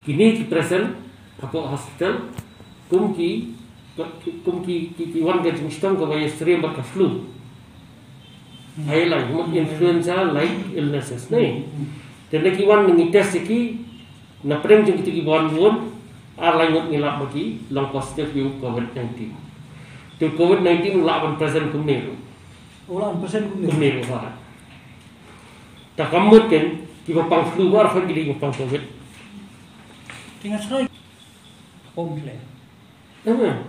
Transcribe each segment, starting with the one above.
Kini ki present Apo hospital kumki wan get mistam ko by extreme but flu. Ay like influenza like illnesses nahi. Tenda ki wan ngi test ki na prem jeng ki wan won ar lai ngot ngilap bagi long positive you COVID-19. To COVID-19 laban present kumne. Ulang present kumne ba. Ta kamut ken ki pang flu war fa ki pang COVID. Tinggal serai komplain. Nama.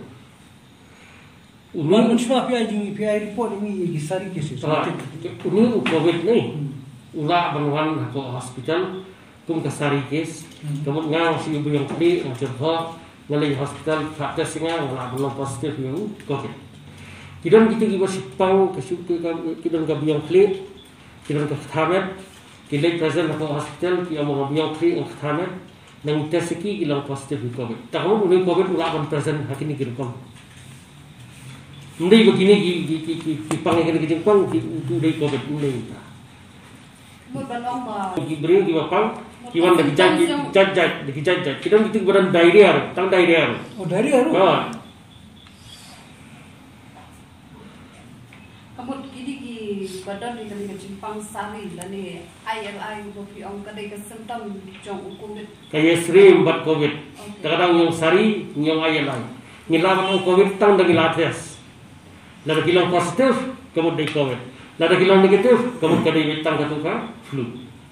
Ulang semua PI report ini gisari kesis. Ini COVID ni. Ulah bangunan aku hospital kum kasari kes. Kemudian ngau si ibu yang kli macam ngalai hospital fakta singa ulah belum positif yang COVID. Kita kita sipang kesukai kita yang kli kita ketamat kita present aku hospital kita mau yang kli yang ketamat nang tes ki ilang positif COVID. Takmo ni COVID ulah ban present hakini kirkom. Ndai begini ki pangai ki jengpang ki udai COVID ndai. Mut balong ba. Ki beri ki bapang ki wan dak jajaj. Kita kita badan diarrhea, tang diarrhea. Oh diarrhea. Ha. Kamut kini ki badan ni kami jimpang sari lani ILI bopi ong kadai ke symptom jong ukum dit. Kaya sering bat COVID. Kadang yang sari yang ILI. Ngilawan ang COVID tang dak ilates. Lada kilang positif kamut dai COVID. Lada kilang negatif kamut kadai tang katuka flu.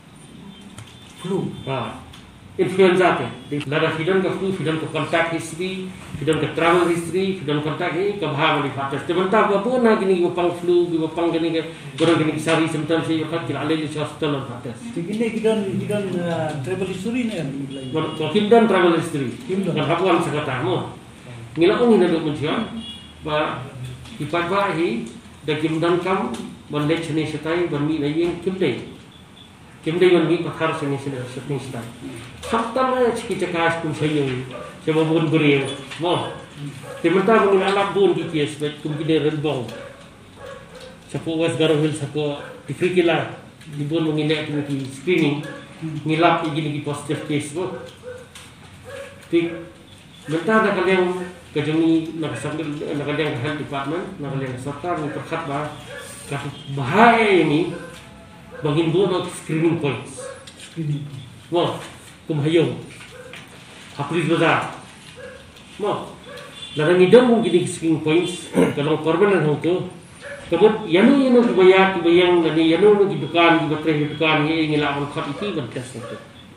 Ha. Influenza ke. Lada hidang ke flu, hidang ke contact history, hidang ke travel history, hidang contact ni ke bahang di fates. Sebentar apa pun nak gini bapang flu, bapang gini ke orang gini sari symptom saya kat kira alih di hospital dan fates. Begini kita travel history ni. Kimdan travel history. Kimdan. Hapuan sekata mo. Ngilakon ni nak mencium ba ipat ba hi da kimdan kam bandai chene setai bani lain kimdai. Kimdai bani pakhar chene setai. Sabtan ciki cakas pun saya coba bun beri mo. Sementara mungkin alat bun di kias bet kumpulan renbong. Sapo was garohil sako dikrikilah di bun mungkin di screening ngilap igini positif case mo. Tik mentah ada kalian kejami nakalian health department nakalian serta ni perkat bahaya ini bagi buat screening points. Mo kumhayong apris bazar mo larang idam mungkin di screening points kalau korban ang to kamut yanu kibayang nani yanu di dukan di baterai dukan ni ngilakon khat iti ban test to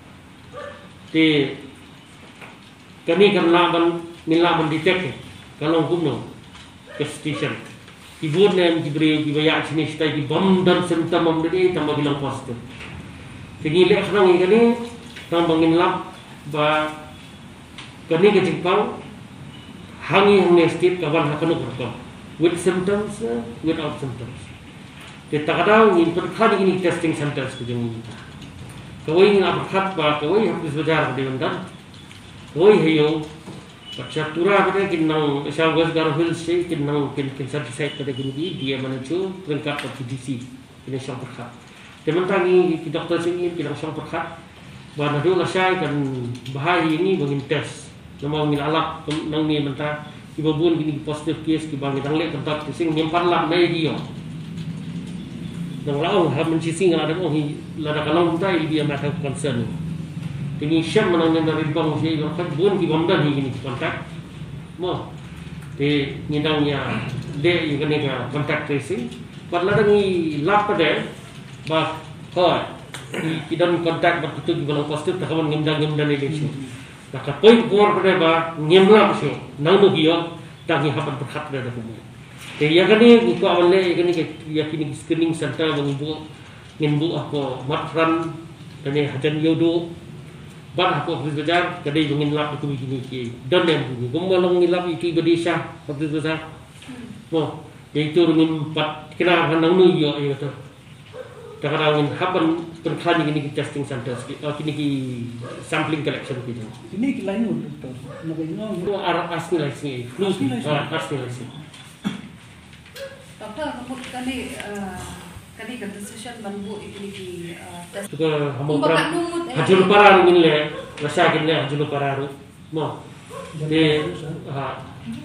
te kani kan laban detect kalau kumno station ibur nem diberi kibayang sini stay di bom dan symptom amde tambah bilang positif tinggi lek nang ini tang bangin lap ba kani ke Jepang hangi state kawan hakano berkom with symptoms without symptoms kita kadang in perkhad ini testing centers ke jeng kita kawai ngin abkhat ba kawai habis bajar de bendan kawai heyo baca tura kata kinang syawgas garhul se kinang kin certificate kata gini dia menuju lengkap PDC ini syang perkhat teman tangi ki doktor sini kinang syang perkhat bahwa dulu saya kan bahaya ini bangin tes nama ngil alak nang ni mentah ibabun gini positif case ki bangin dang lek tempat sing nyempan lak nai dia nang laung ha mencising ada orang lada kalong kita dia matter concern ini syam menang dari bang saya kan bun ki bamdan gini kontak mo de ngindangnya de yang kena contact tracing padahal ni lap pada bah hoi kita kontak betul di balang positif tak kawan ngimdang election. Nak poin bor pada ba ngimla besok nang no hiyo tak ni hapan berkat pada hukum. Jadi ya kan ni ko awal le kan ni ya kini screening center mengibu ngimbu apa matran dan ni hajan yodo ban apa habis bajar kadai bengin lap itu begini ki dan nem ni gombalong ngilap iki bedesa habis bajar. Mo itu ngim 4 kena nang no hiyo ya tu. Kadang happen perkhani ini testing centers kini ki sampling collection kita ini lain doktor nak ingat itu asli lagi flu asli lagi Doktor kamut kani kadi ka decision banbu ikini ki test Juga hamo Kumbaga, pra lumut, hajul pararu minle rasa kinle hajul pararu mo de ha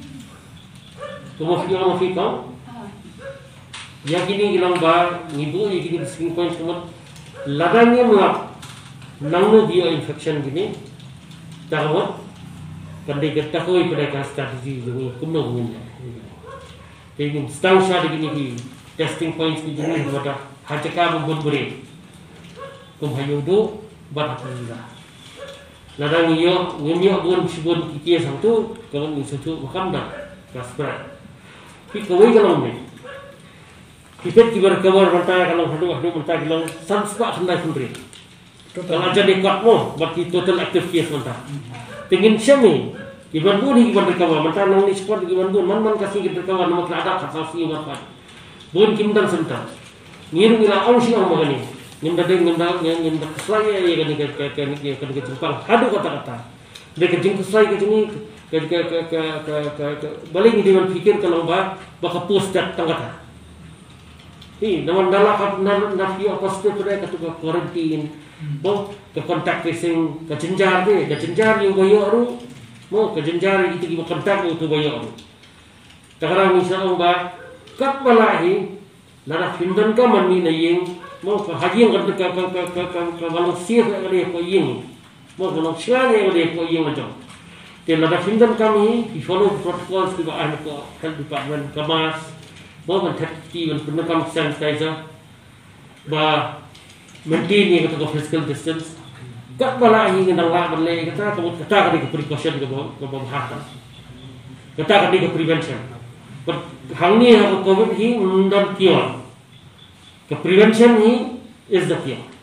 tumo fi kau ya kini gilang ba ngibu ikini skin point semut ladangnya melap nangno bio infection gini tahu kandai kita koi pada strategi ini kumno gini jadi stang shot gini ki testing points ni gini pada hajaka bumburi kum hayudu barhatiga ladang iyo ngiyo bun sibun kikia satu kalau ni satu makam dah kaspra ki kawai kalau ni kita kibar kabar mentah kalau hadu mentah kalau samspa hendak sendiri kalau aja dekat mo bagi total active case mentah tingin semi iban bun hi kibar kabar mentah nang ni squad iban bun man kasih kibar kabar nama kelada kasasi makan bun kimdan sentah ngiru ila ausi ang magani ngimda keslaya ya kan ke Jepang hadu kata-kata dek keslay ke sini ke balik ni dia fikir kalau baka post dat tangata ni naman dala na pio post pada ka tuga quarantine bo ke contact tracing ke jenjar yung boyo aru mo ke jenjar itu ki contact tu boyo aru takarang misalnya ba kat balahi lara findan ka mani na yeng mo haji yang ka walang sir na ko yeng mo walang sir na ko yeng na jong te lara findan kami di follow protocols di ba ko health department kamas mo man thati man punna kam sanitizer ba maintain ni ka physical distance kat balahi ng la balle kata ka di precaution ko bahata kata ka di prevention hangni ha covid hi ndon cure. The prevention is the cure.